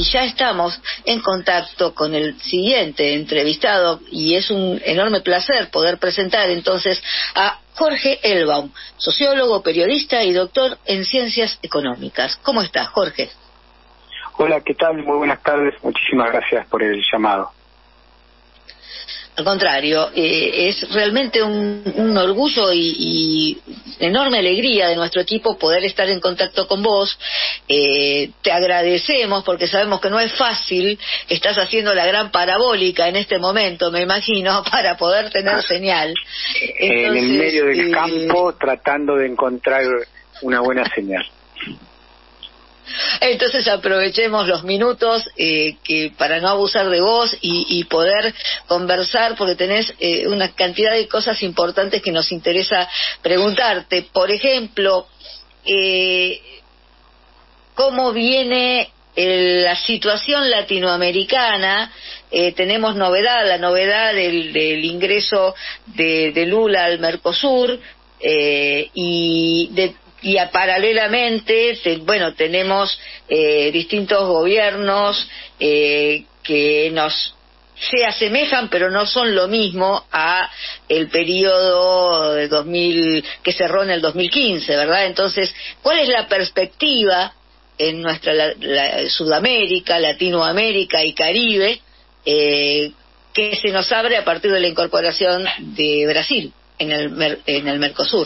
ya estamos en contacto con el siguiente entrevistado y es un enorme placer poder presentar entonces a Jorge Elbaum, sociólogo, periodista y doctor en ciencias económicas. ¿Cómo estás, Jorge? Hola, ¿qué tal? Muy buenas tardes. Muchísimas gracias por el llamado. Al contrario, es realmente un orgullo y enorme alegría de nuestro equipo poder estar en contacto con vos. Te agradecemos porque sabemos que no es fácil, estás haciendo la gran parabólica en este momento, me imagino, para poder tener señal. Entonces, en el medio del campo, tratando de encontrar una buena señal. Entonces aprovechemos los minutos que para no abusar de vos y poder conversar, porque tenés una cantidad de cosas importantes que nos interesa preguntarte. Por ejemplo, ¿cómo viene la situación latinoamericana? Tenemos la novedad del ingreso de Lula al Mercosur, y paralelamente, tenemos distintos gobiernos que se asemejan, pero no son lo mismo a el periodo de 2000 que cerró en el 2015, ¿verdad? Entonces, ¿cuál es la perspectiva en nuestra Sudamérica, Latinoamérica y Caribe que se nos abre a partir de la incorporación de Brasil en el Mercosur?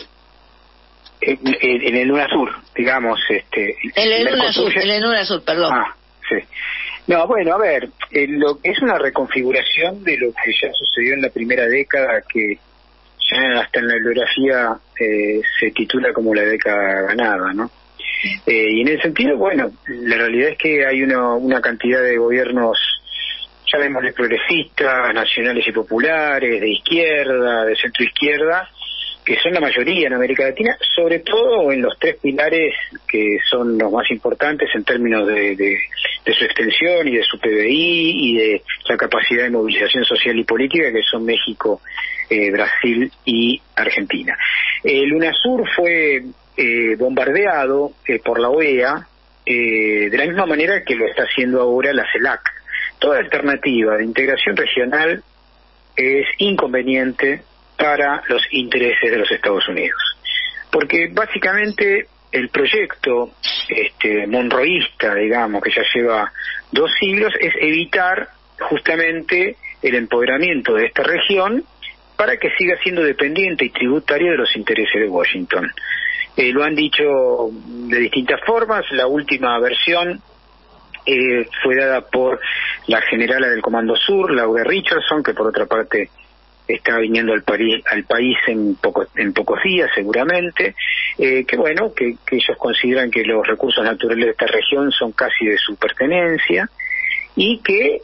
En el UNASUR, digamos, en el UNASUR, perdón. Sí. No, bueno, a ver, lo que es una reconfiguración de lo que ya sucedió en la primera década, que ya hasta en la bibliografía se titula como la década ganada, ¿no? Y en ese sentido, bueno, la realidad es que hay una cantidad de gobiernos, llamémosle progresistas, nacionales y populares, de izquierda, de centro izquierda, que son la mayoría en América Latina, sobre todo en los tres pilares que son los más importantes en términos de su extensión y de su PBI y de la capacidad de movilización social y política, que son México, Brasil y Argentina. El UNASUR fue bombardeado por la OEA de la misma manera que lo está haciendo ahora la CELAC. Toda alternativa de integración regional es inconveniente para los intereses de los Estados Unidos, porque básicamente el proyecto monroísta, digamos, que ya lleva 2 siglos, es evitar justamente el empoderamiento de esta región para que siga siendo dependiente y tributaria de los intereses de Washington. Lo han dicho de distintas formas. La última versión fue dada por la generala del Comando Sur, Laura Richardson, que por otra parte está viniendo al país en pocos días seguramente, que bueno, que ellos consideran que los recursos naturales de esta región son casi de su pertenencia y que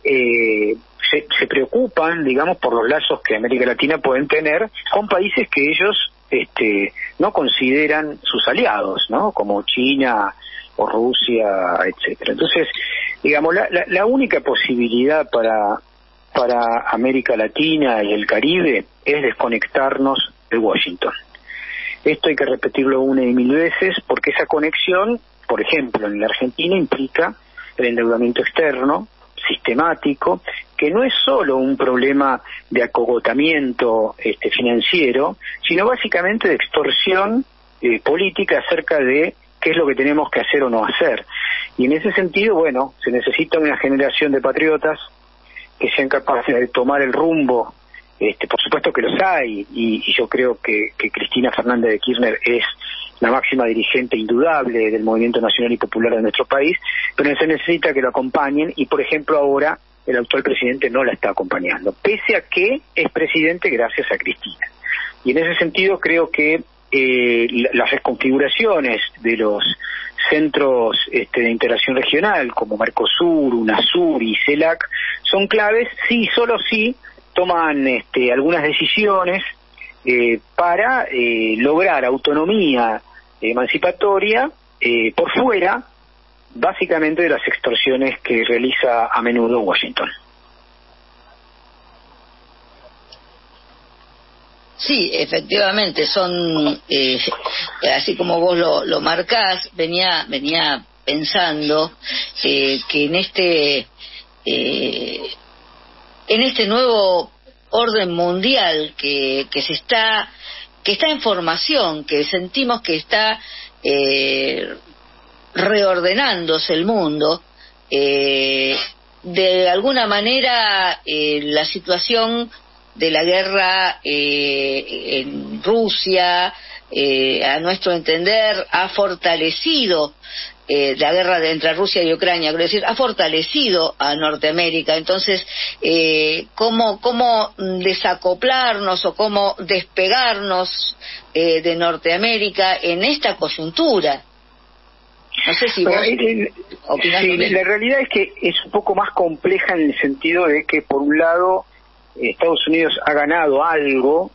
se preocupan, digamos, por los lazos que América Latina pueden tener con países que ellos no consideran sus aliados, ¿no? Como China o Rusia, etcétera. Entonces, digamos, la única posibilidad para América Latina y el Caribe es desconectarnos de Washington. Esto hay que repetirlo una y mil veces, porque esa conexión, por ejemplo, en la Argentina implica el endeudamiento externo sistemático, que no es solo un problema de acogotamiento financiero, sino básicamente de extorsión política acerca de qué es lo que tenemos que hacer o no hacer. Y en ese sentido, bueno, se necesita una generación de patriotas que sean capaces de tomar el rumbo, por supuesto que los hay, y yo creo que Cristina Fernández de Kirchner es la máxima dirigente indudable del movimiento nacional y popular de nuestro país, pero se necesita que lo acompañen, y por ejemplo ahora el actual presidente no la está acompañando, pese a que es presidente gracias a Cristina. Y en ese sentido creo que las reconfiguraciones de los centros de integración regional como Mercosur, UNASUR y CELAC son claves si solo si toman algunas decisiones para lograr autonomía emancipatoria por fuera básicamente de las extorsiones que realiza a menudo Washington. Sí, efectivamente, son, así como vos lo marcás, venía pensando que en este nuevo orden mundial que está en formación, que sentimos que está reordenándose el mundo, de alguna manera la situación de la guerra en Rusia, a nuestro entender, ha fortalecido la guerra entre Rusia y Ucrania, quiero decir, ha fortalecido a Norteamérica. Entonces, ¿cómo desacoplarnos o cómo despegarnos de Norteamérica en esta coyuntura? No sé si vos opinás lo mismo. La realidad es que es un poco más compleja en el sentido de que, por un lado, Estados Unidos ha ganado algo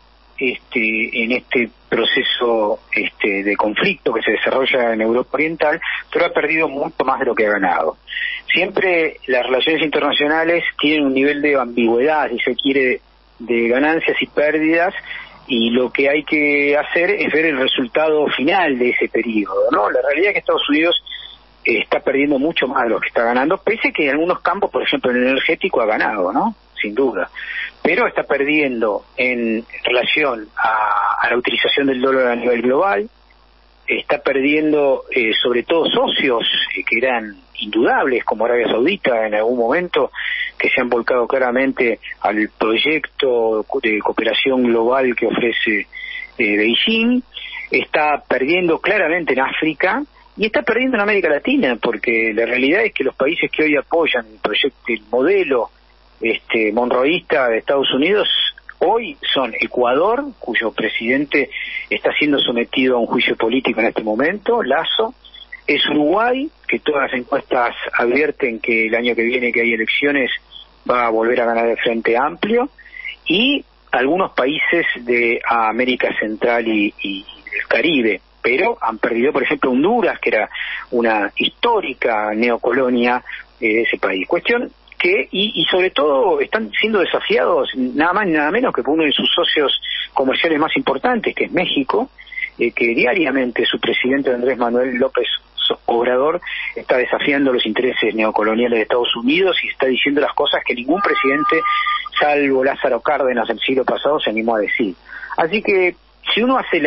en este proceso de conflicto que se desarrolla en Europa Oriental, pero ha perdido mucho más de lo que ha ganado. Siempre las relaciones internacionales tienen un nivel de ambigüedad, si se quiere, de ganancias y pérdidas, y lo que hay que hacer es ver el resultado final de ese periodo, ¿no? La realidad es que Estados Unidos está perdiendo mucho más de lo que está ganando, pese que en algunos campos, por ejemplo en el energético, ha ganado, ¿no? Sin duda. Pero está perdiendo en relación a la utilización del dólar a nivel global, está perdiendo sobre todo socios que eran indudables, como Arabia Saudita en algún momento, que se han volcado claramente al proyecto de cooperación global que ofrece Beijing. Está perdiendo claramente en África y está perdiendo en América Latina, porque la realidad es que los países que hoy apoyan el modelo monroísta de Estados Unidos hoy son Ecuador, cuyo presidente está siendo sometido a un juicio político en este momento, Lasso; es Uruguay, que todas las encuestas advierten que el año que viene, que hay elecciones, va a volver a ganar el Frente Amplio; y algunos países de América Central y del Caribe, pero han perdido, por ejemplo, Honduras, que era una histórica neocolonia de ese país. Cuestión que, y sobre todo, están siendo desafiados nada más ni nada menos que por uno de sus socios comerciales más importantes, que es México, que diariamente su presidente Andrés Manuel López Obrador está desafiando los intereses neocoloniales de Estados Unidos y está diciendo las cosas que ningún presidente, salvo Lázaro Cárdenas del siglo pasado, se animó a decir. Así que, si uno hace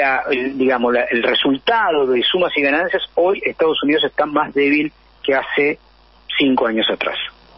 el resultado de sumas y ganancias, hoy Estados Unidos está más débil que hace 5 años atrás.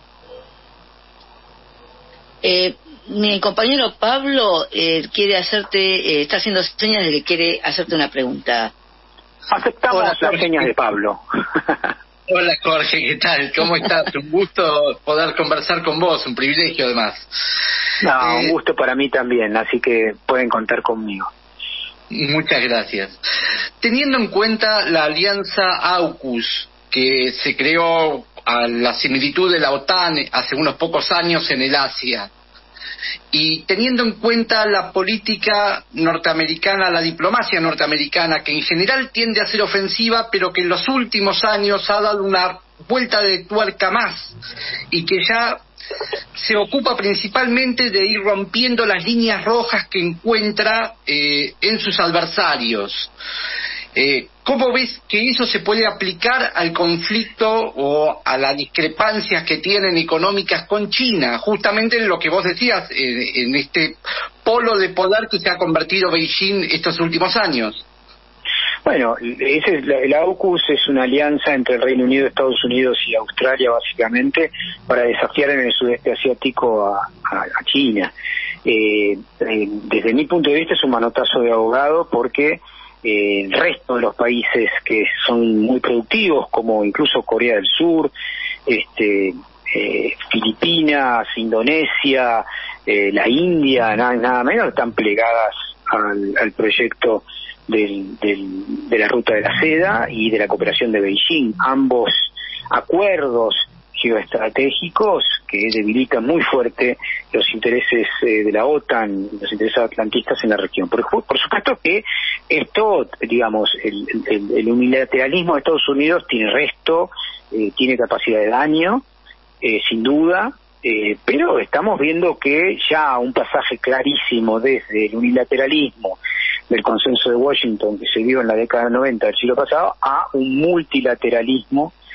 Mi compañero Pablo quiere hacerte, está haciendo señas de que quiere hacerte una pregunta. Aceptamos las señas de Pablo. Hola Jorge, ¿qué tal? ¿Cómo estás? Un gusto poder conversar con vos, un privilegio además. No, un gusto para mí también, así que pueden contar conmigo. Muchas gracias. Teniendo en cuenta la alianza AUKUS, que se creó a la similitud de la OTAN hace unos pocos años en el Asia, y teniendo en cuenta la política norteamericana, la diplomacia norteamericana, que en general tiende a ser ofensiva, pero que en los últimos años ha dado una vuelta de tuerca más, y que ya se ocupa principalmente de ir rompiendo las líneas rojas que encuentra en sus adversarios. ¿Cómo ves que eso se puede aplicar al conflicto o a las discrepancias que tienen económicas con China? Justamente en lo que vos decías, en este polo de poder que se ha convertido Beijing estos últimos años. Bueno, la AUKUS es una alianza entre el Reino Unido, Estados Unidos y Australia, básicamente, para desafiar en el sudeste asiático a China. Desde mi punto de vista es un manotazo de ahogado, porque el resto de los países que son muy productivos, como incluso Corea del Sur, Filipinas, Indonesia, la India, nada menos, están plegadas al proyecto de la ruta de la seda y de la cooperación de Beijing. Ambos acuerdos geoestratégicos que debilitan muy fuerte los intereses de la OTAN, los intereses atlantistas en la región. Por supuesto que esto, el unilateralismo de Estados Unidos tiene resto, tiene capacidad de daño, sin duda, pero estamos viendo que ya un pasaje clarísimo desde el unilateralismo del consenso de Washington que se dio en la década del 90 del siglo pasado a un multilateralismo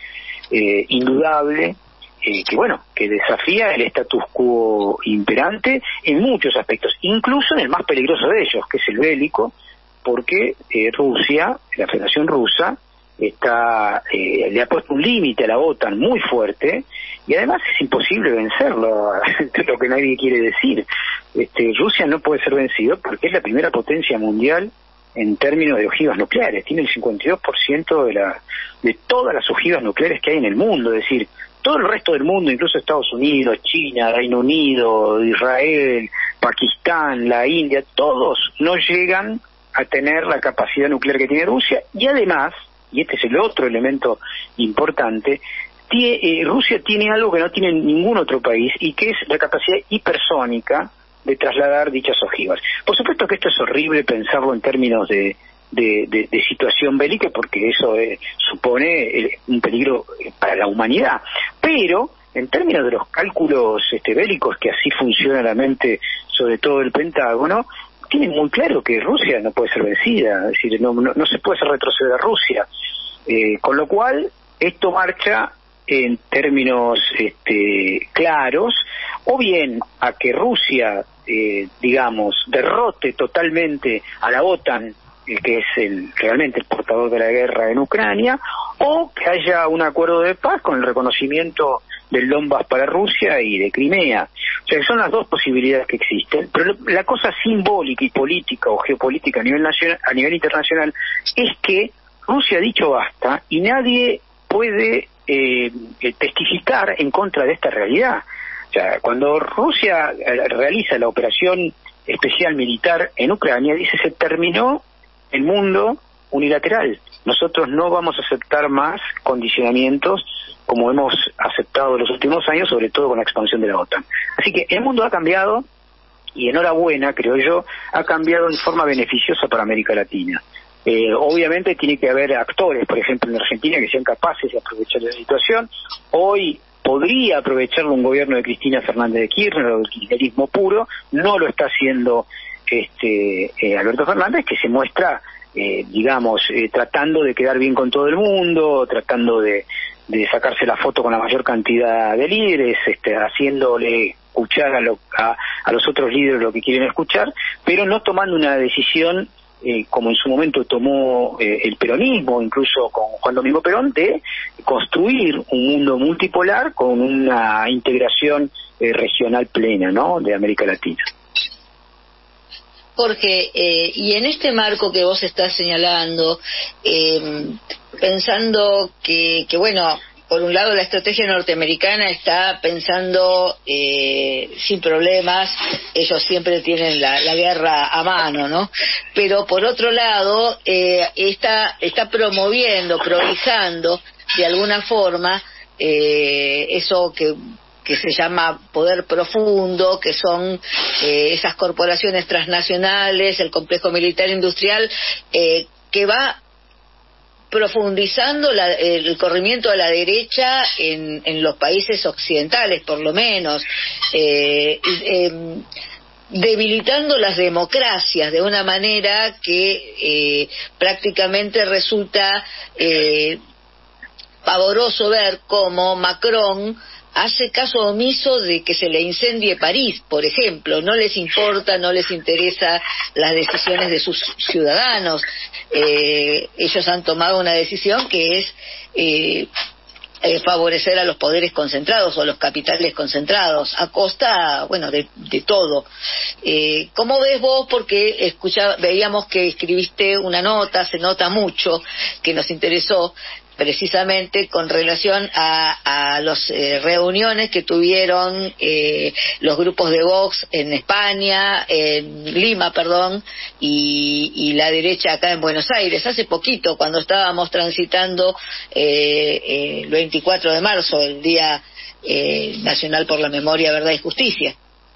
indudable, que desafía el status quo imperante en muchos aspectos, incluso en el más peligroso de ellos, que es el bélico, porque Rusia, la Federación Rusa, le ha puesto un límite a la OTAN muy fuerte, y además es imposible vencerlo, lo que nadie quiere decir. Rusia no puede ser vencido porque es la primera potencia mundial en términos de ojivas nucleares, tiene el 52% de todas las ojivas nucleares que hay en el mundo, es decir, todo el resto del mundo, incluso Estados Unidos, China, Reino Unido, Israel, Pakistán, la India, todos no llegan a tener la capacidad nuclear que tiene Rusia, y además, y este es el otro elemento importante, Rusia tiene algo que no tiene ningún otro país, y que es la capacidad hipersónica de trasladar dichas ojivas. Por supuesto que esto es horrible pensarlo en términos de situación bélica, porque eso supone un peligro para la humanidad, pero en términos de los cálculos bélicos, que así funciona la mente, sobre todo el Pentágono, tienen muy claro que Rusia no puede ser vencida, es decir, no se puede hacer retroceder a Rusia, con lo cual esto marcha en términos claros, o bien a que Rusia, derrote totalmente a la OTAN, que es realmente el portador de la guerra en Ucrania, o que haya un acuerdo de paz con el reconocimiento del Donbass para Rusia y de Crimea. O sea, que son las dos posibilidades que existen, pero la cosa simbólica y política o geopolítica a nivel internacional es que Rusia ha dicho basta y nadie puede testificar en contra de esta realidad. O sea, cuando Rusia realiza la operación especial militar en Ucrania, dice: se terminó el mundo unilateral. Nosotros no vamos a aceptar más condicionamientos como hemos aceptado en los últimos años, sobre todo con la expansión de la OTAN. Así que el mundo ha cambiado, y enhorabuena, creo yo, ha cambiado en forma beneficiosa para América Latina. Obviamente tiene que haber actores, por ejemplo en Argentina, que sean capaces de aprovechar la situación. Hoy podría aprovecharlo un gobierno de Cristina Fernández de Kirchner, o el kirchnerismo puro. No lo está haciendo Alberto Fernández, que se muestra, tratando de quedar bien con todo el mundo, tratando de sacarse la foto con la mayor cantidad de líderes, haciéndole escuchar a los otros líderes lo que quieren escuchar, pero no tomando una decisión como en su momento tomó el peronismo, incluso con Juan Domingo Perón, de construir un mundo multipolar con una integración regional plena, ¿no?, de América Latina. Jorge, y en este marco que vos estás señalando, pensando que bueno, por un lado la estrategia norteamericana está pensando sin problemas, ellos siempre tienen la guerra a mano, ¿no? Pero por otro lado está prohijando de alguna forma eso que se llama poder profundo, que son esas corporaciones transnacionales, el complejo militar industrial, que va profundizando el corrimiento a la derecha en los países occidentales, por lo menos, debilitando las democracias de una manera que prácticamente resulta pavoroso ver cómo Macron hace caso omiso de que se le incendie París, por ejemplo. No les importa, no les interesa las decisiones de sus ciudadanos. Ellos han tomado una decisión que es favorecer a los poderes concentrados o a los capitales concentrados, a costa, bueno, de todo. ¿Cómo ves vos? Porque veíamos que escribiste una nota, se nota mucho, que nos interesó, precisamente con relación a las reuniones que tuvieron los grupos de Vox en España, en Lima, y la derecha acá en Buenos Aires, hace poquito, cuando estábamos transitando el 24 de marzo, el Día Nacional por la Memoria, Verdad y Justicia.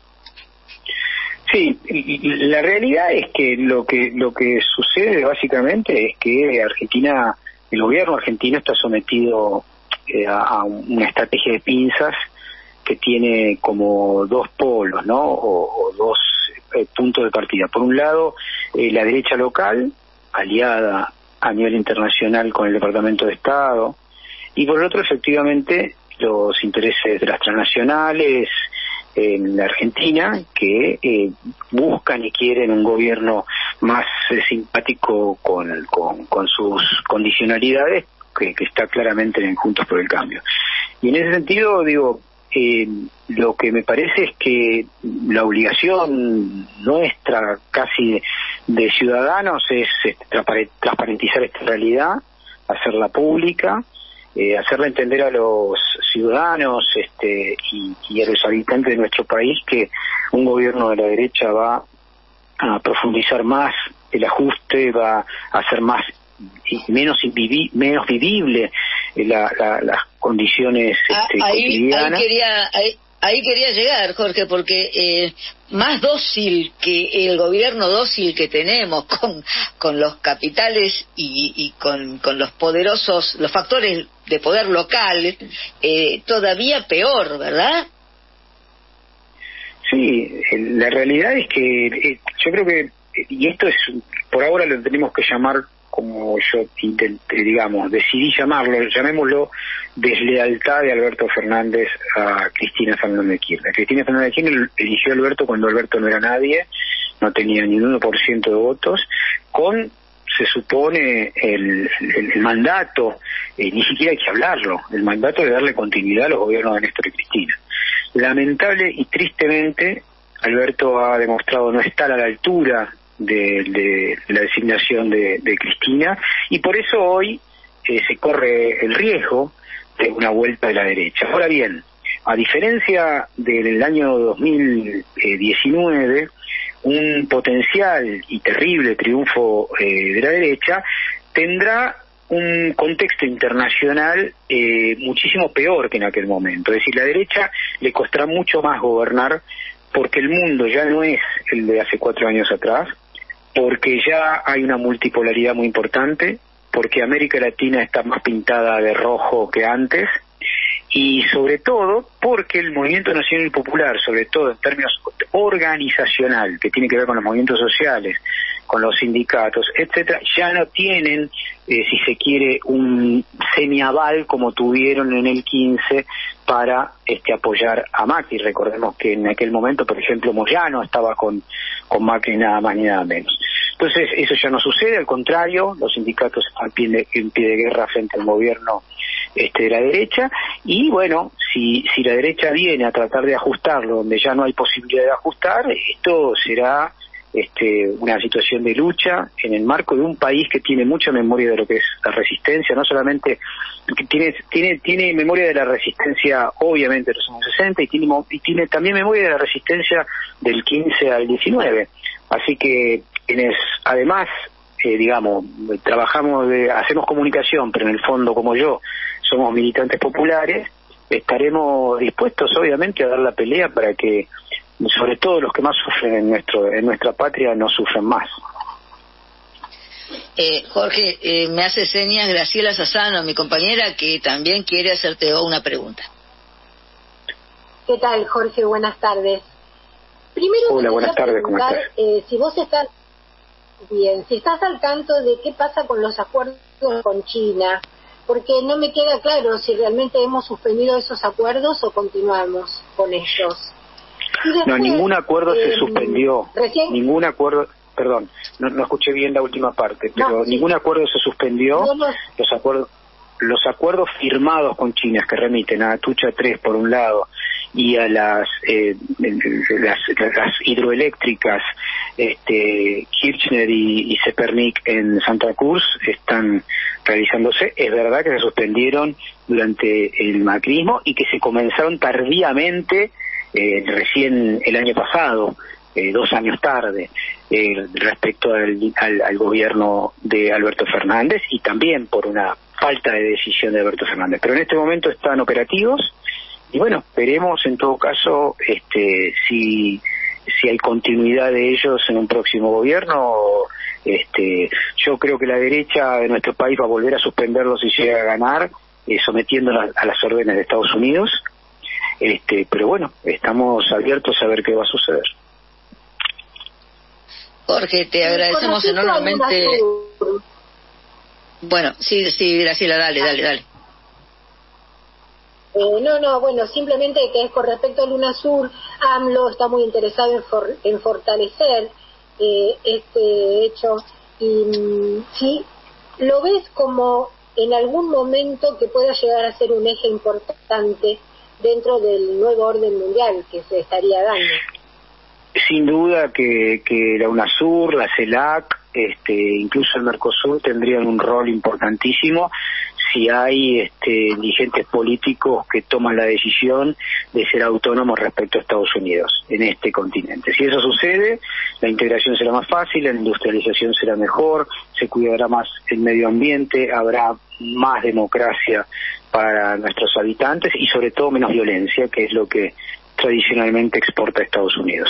Sí, la realidad es que lo que sucede básicamente es que el gobierno argentino está sometido a una estrategia de pinzas que tiene como dos polos, ¿no? O dos puntos de partida. Por un lado, la derecha local, aliada a nivel internacional con el Departamento de Estado, y por el otro, efectivamente, los intereses de las transnacionales en la Argentina, que buscan y quieren un gobierno más simpático con sus condicionalidades, que está claramente en Juntos por el Cambio. Y en ese sentido, digo, lo que me parece es que la obligación nuestra, casi de ciudadanos, es transparentizar esta realidad, hacerla pública, hacerle entender a los ciudadanos y a los habitantes de nuestro país que un gobierno de la derecha va a profundizar más el ajuste, va a hacer menos vivible las condiciones cotidianas. Ahí quería llegar, Jorge, porque más dócil que el gobierno dócil que tenemos con los capitales y con los poderosos, los factores de poder local, todavía peor, ¿verdad? Sí, la realidad es que yo creo que, y esto es, por ahora lo tenemos que llamar como yo decidí llamémoslo deslealtad de Alberto Fernández a Cristina Fernández de Kirchner. Cristina Fernández de Kirchner eligió a Alberto cuando Alberto no era nadie, no tenía ni un 1% de votos, se supone, el mandato, ni siquiera hay que hablarlo, el mandato de darle continuidad a los gobiernos de Néstor y Cristina. Lamentable y tristemente, Alberto ha demostrado no estar a la altura de la designación de Cristina, y por eso hoy se corre el riesgo de una vuelta de la derecha. Ahora bien, a diferencia del año 2019, un potencial y terrible triunfo de la derecha tendrá un contexto internacional muchísimo peor que en aquel momento. Es decir, la derecha le costará mucho más gobernar, porque el mundo ya no es el de hace 4 años atrás, porque ya hay una multipolaridad muy importante, porque América Latina está más pintada de rojo que antes, y sobre todo porque el movimiento nacional y popular, sobre todo en términos organizacional, que tiene que ver con los movimientos sociales, con los sindicatos, etcétera, ya no tienen, si se quiere, un semiaval como tuvieron en el 15 para apoyar a Macri. Recordemos que en aquel momento, por ejemplo, Moyano estaba con Macri, nada más ni nada menos. Entonces, eso ya no sucede, al contrario, los sindicatos están en pie de guerra frente al gobierno de la derecha, y bueno, si la derecha viene a tratar de ajustarlo donde ya no hay posibilidad de ajustar, esto será una situación de lucha en el marco de un país que tiene mucha memoria de lo que es la resistencia, no solamente tiene memoria de la resistencia, obviamente, de los años 60, y tiene también memoria de la resistencia del 15 al 19. Así que quienes además hacemos comunicación, pero en el fondo, como yo, somos militantes populares, estaremos dispuestos obviamente a dar la pelea para que sobre todo los que más sufren en nuestra patria no sufran más. Jorge, me hace señas Graciela Sassano, mi compañera, que también quiere hacerte una pregunta. ¿Qué tal, Jorge? Buenas tardes. Primero, hola, buenas tardes, ¿cómo estás? Si vos estás bien, si estás al tanto de qué pasa con los acuerdos con China, porque no me queda claro si realmente hemos suspendido esos acuerdos o continuamos con ellos. Después, no, ningún acuerdo se suspendió. Recién, ningún acuerdo, perdón, no escuché bien la última parte, pero ningún acuerdo se suspendió. Los acuerdos firmados con China, que remiten a Atucha 3 por un lado y a las hidroeléctricas Kirchner y Cepernik en Santa Cruz, están realizándose. Es verdad que se suspendieron durante el macrismo y que se comenzaron tardíamente, recién el año pasado, 2 años tarde, respecto al gobierno de Alberto Fernández, y también por una falta de decisión de Alberto Fernández. Pero en este momento están operativos, y bueno, veremos en todo caso si hay continuidad de ellos en un próximo gobierno. Yo creo que la derecha de nuestro país va a volver a suspenderlos si llega a ganar, sometiéndola a las órdenes de Estados Unidos. Pero bueno, estamos abiertos a ver qué va a suceder. Jorge, te agradecemos enormemente. Bueno, sí, Graciela, dale. Bueno, simplemente que es con respecto al UNASUR, AMLO está muy interesado en fortalecer este hecho, y si lo ves como en algún momento que pueda llegar a ser un eje importante dentro del nuevo orden mundial que se estaría dando. Sin duda que la UNASUR, la CELAC, incluso el Mercosur tendrían un rol importantísimo si hay dirigentes políticos que toman la decisión de ser autónomos respecto a Estados Unidos en este continente. Si eso sucede, la integración será más fácil, la industrialización será mejor, se cuidará más el medio ambiente, habrá más democracia para nuestros habitantes y sobre todo menos violencia, que es lo que tradicionalmente exporta Estados Unidos.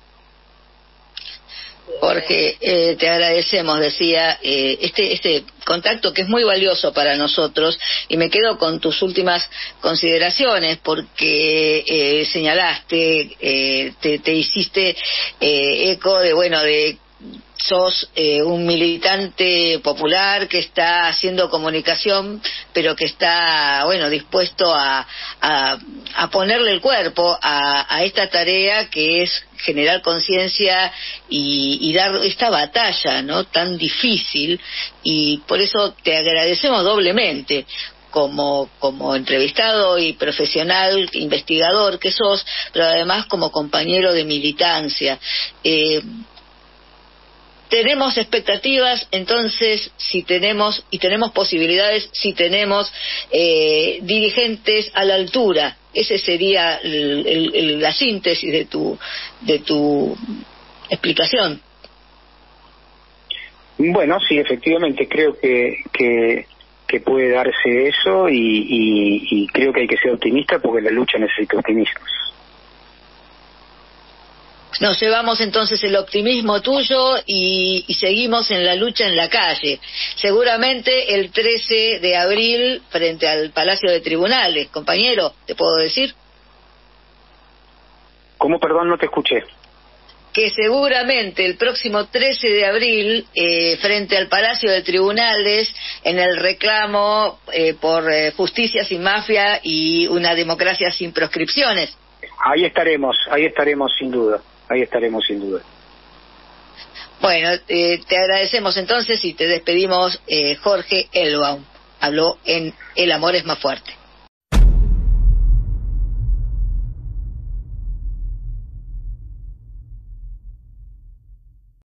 Jorge, te agradecemos, decía, este contacto que es muy valioso para nosotros, y me quedo con tus últimas consideraciones porque señalaste, te hiciste eco de sos un militante popular que está haciendo comunicación, pero que está, dispuesto a ponerle el cuerpo a esta tarea que es generar conciencia y dar esta batalla, ¿no?, tan difícil, y por eso te agradecemos doblemente. Como entrevistado y profesional, investigador que sos, pero además como compañero de militancia. Tenemos expectativas, entonces, si tenemos posibilidades, si tenemos dirigentes a la altura. Ese sería la síntesis de tu explicación. Bueno, sí, efectivamente, creo que puede darse eso y creo que hay que ser optimista porque la lucha necesita optimismo. Nos llevamos entonces el optimismo tuyo y seguimos en la lucha en la calle. Seguramente el 13 de abril frente al Palacio de Tribunales. Compañero, ¿te puedo decir? ¿Cómo? Perdón, no te escuché. Que seguramente el próximo 13 de abril, frente al Palacio de Tribunales, en el reclamo por justicia sin mafia y una democracia sin proscripciones. Ahí estaremos sin duda. Bueno, te agradecemos entonces y te despedimos, Jorge Elbaum. Habló en El Amor es más fuerte.